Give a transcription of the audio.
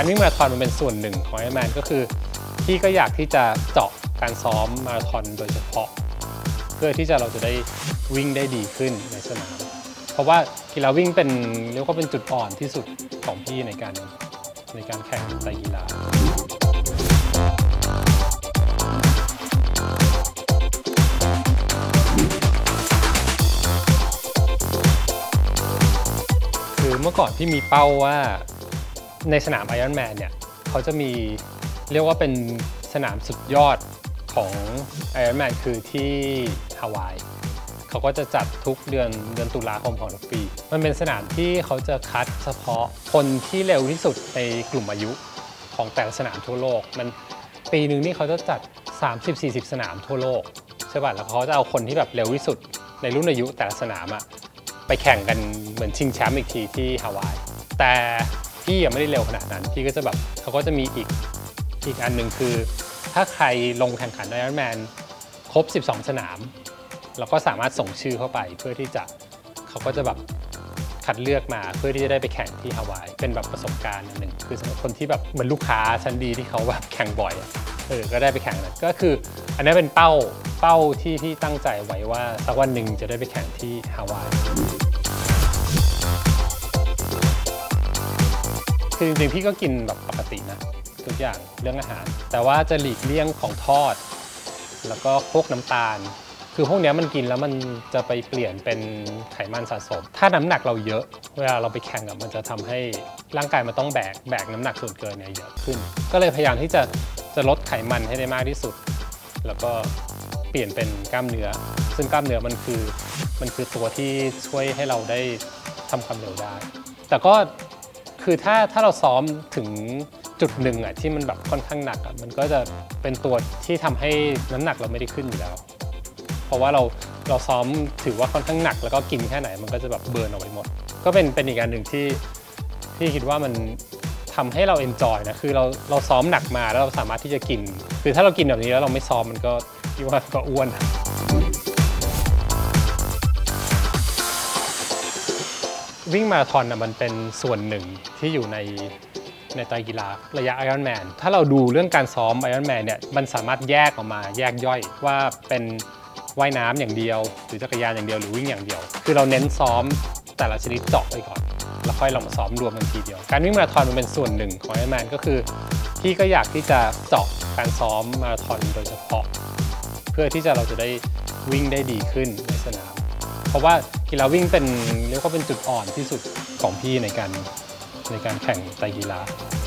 การวิ่งมาราธอนมันเป็นส่วนหนึ่งของ Ironman ก็คือพี่ก็อยากที่จะเจาะการซ้อมมาราธอนโดยเฉพาะเพื่อที่เราจะได้วิ่งได้ดีขึ้นในสนามเพราะว่ากีฬาวิ่งเป็นเรียกว่าเป็นจุดอ่อนที่สุดของพี่ในการแข่งไตรกีฬาคือเมื่อก่อนพี่มีเป้าว่าในสนาม Ironman เนี่ยเขาจะมีเรียกว่าเป็นสนามสุดยอดของ Ironman คือที่ฮาวายเขาก็จะจัดทุกเดือนตุลาคมของทุกปีมันเป็นสนามที่เขาจะคัดเฉพาะคนที่เร็วที่สุดในกลุ่มอายุของแต่ละสนามทั่วโลกมันปีหนึ่งนี่เขาจะจัด 30-40 สนามทั่วโลกใช่ป่ะแล้วเขาจะเอาคนที่แบบเร็วที่สุดในรุ่นอายุแต่ละสนามอะไปแข่งกันเหมือนชิงแชมป์อีกทีที่ฮาวายแต่พี่ยังไม่ได้เร็วขนาดนั้นพี่ก็จะแบบเขาก็จะมีอีกอันหนึ่งคือถ้าใครลงแข่งขัน Ironman ครบ12 สนามเราก็สามารถส่งชื่อเข้าไปเพื่อที่จะเขาก็จะแบบคัดเลือกมาเพื่อที่จะได้ไปแข่งที่ฮาวายเป็นแบบประสบการณ์อันหนึ่งคือสำหรับคนที่แบบเหมือนลูกค้าชั้นดีที่เขาแบบแข่งบ่อยก็ได้ไปแข่งนั้นก็คืออันนี้เป็นเป้าที่พี่ตั้งใจไว้ว่าสักวันหนึ่งจะได้ไปแข่งที่ฮาวายคือจริงๆพี่ก็กินแบบปกตินะทุกอย่างเรื่องอาหารแต่ว่าจะหลีกเลี่ยงของทอดแล้วก็พวกน้ำตาลคือพวกนี้มันกินแล้วมันจะไปเปลี่ยนเป็นไขมันสะสมถ้าน้ำหนักเราเยอะเวลาเราไปแข่งมันจะทำให้ร่างกายมันต้องแบกน้ำหนักส่วนเกินเนี่ยเยอะขึ้นก็เลยพยายามที่จะลดไขมันให้ได้มากที่สุดแล้วก็เปลี่ยนเป็นกล้ามเนื้อซึ่งกล้ามเนื้อมันคือตัวที่ช่วยให้เราได้ทำความเร็วได้แต่ก็คือถ้าเราซ้อมถึงจุดหนึ่งที่มันแบบค่อนข้างหนักมันก็จะเป็นตัวที่ทำให้น้ำหนักเราไม่ได้ขึ้นอยู่แล้วเพราะว่าเราซ้อมถือว่าค่อนข้างหนักแล้วก็กินแค่ไหนมันก็จะแบบเบิร์นออกไปหมดก็เป็นอีกการหนึ่งที่คิดว่ามันทำให้เราเอนจอยนะคือเราซ้อมหนักมาแล้วเราสามารถที่จะกินคือถ้าเรากินแบบนี้แล้วเราไม่ซ้อมมันก็คิดว่าก็อ้วนวิ่งมาราธอนมันเป็นส่วนหนึ่งที่อยู่ในไตรกีฬาระยะ Ironman ถ้าเราดูเรื่องการซ้อม Ironman เนี่ยมันสามารถแยกออกมาแยกย่อยว่าเป็นว่ายน้ำอย่างเดียวหรือจักรยานอย่างเดียวหรือวิ่งอย่างเดียวคือเราเน้นซ้อมแต่ละชนิดเจาะไปก่อนแล้วค่อยลองมาซ้อมรวมกันทีเดียวการวิ่งมาราธอนมันเป็นส่วนหนึ่งของ Ironman ก็คือพี่ก็อยากที่จะเจาะการซ้อมมาราธอนโดยเฉพาะเพื่อที่เราจะได้วิ่งได้ดีขึ้นในสนามเพราะว่ากีฬาวิ่งเป็นเรียกว่าเป็นจุดอ่อนที่สุดของพี่ในการแข่งไตรกีฬา